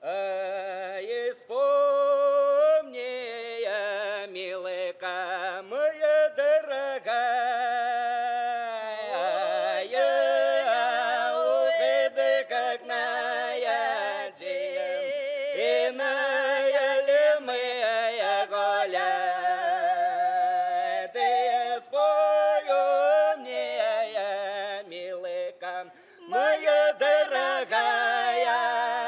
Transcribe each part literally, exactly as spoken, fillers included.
Испомни, милыка моя дорогая, ух, да как наядем, и наяли мы гулять. Ты спою мне, милыка моя дорогая,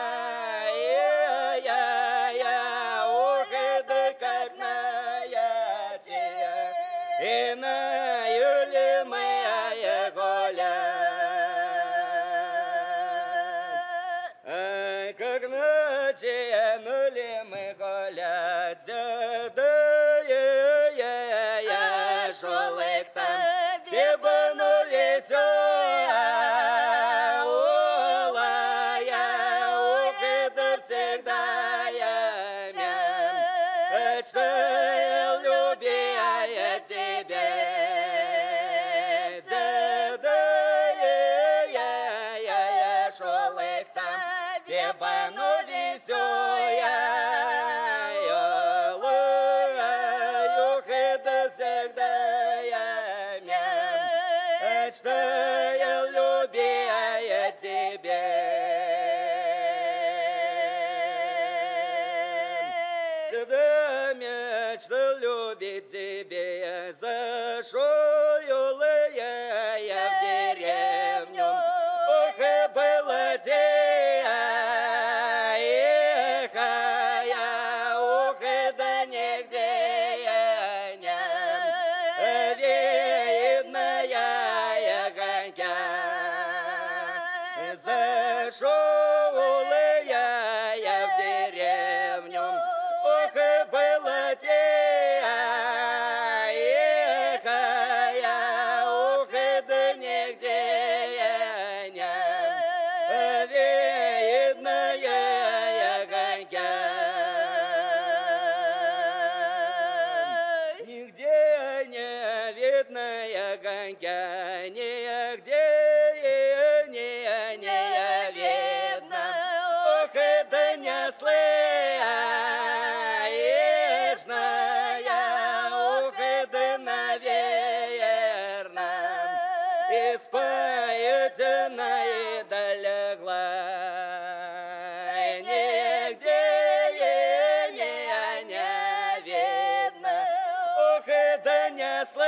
и на Юле моя гулять. Как ночи нули мы гулять, да я шолык там, бебану весёя, улая, ух, да всегда я мечтаю любя тебе. Бебану весёя, юхи да всегда я мечтаю любя тебе. Всегда мечтал любить тебе, зашел я в деревню, ох, и было день. Зашел я, я в деревню, ох, и было тихая, ох, да нигде не видная огонька. Нигде не видная огонька, нигде. Слышная, ух, да, наверно, испоедена и долегла. Нигде не видно, ух, да, не слышно.